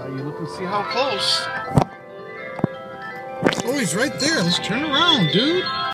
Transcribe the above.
You look and see how close. Oh, he's right there. Let's turn around, dude.